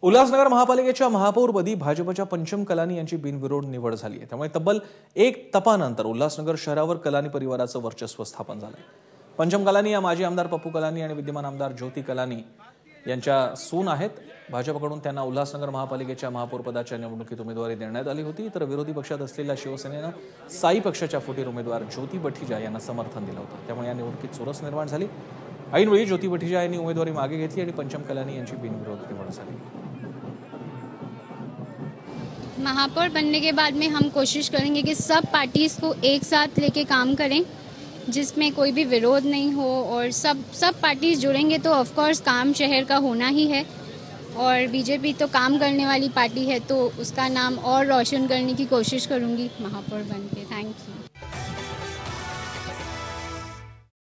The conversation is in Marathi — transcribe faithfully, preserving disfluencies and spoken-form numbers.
उल्हासनगर महापालिकेच्या महापौरपदी भाजपच्या पंचम कलानी यांची बिनविरोध निवड झाली आहे। त्यामुळे तब्बल एक तपानंतर उल्हासनगर शहरावर कलानी परिवाराचं वर्चस्व स्थापन झालंय। पंचम कलानी या माजी आमदार पप्पू कलानी आणि विद्यमान आमदार ज्योती कलानी यांच्या सून आहेत। भाजपकडून त्यांना उल्हासनगर महापालिकेच्या महापौरपदाच्या निवडणुकीत उमेदवारी देण्यात आली होती, तर विरोधी पक्षात असलेल्या शिवसेनेनं साई पक्षाच्या फुटीर उमेदवार ज्योती बठिजा यांना समर्थन दिलं होतं। त्यामुळे या निवडणुकीत चुरस निर्माण झाली। ऐनवेळी ज्योती बठिजा यांनी उमेदवारी मागे घेतली आणि पंचम कलानी यांची बिनविरोध निवड झाली। महापौर बनने के बाद में हम कोशिश करेंगे कि सब पार्टीज को एक साथ लेके काम करें, जिसमें कोई भी विरोध नहीं हो और सब सब पार्टीज जुड़ेंगे तो ऑफ कोर्स काम शहर का होना ही है। और बीजेपी तो काम करने वाली पार्टी है, तो उसका नाम और रोशन करने की कोशिश करूंगी महापौर बन के। Thank you.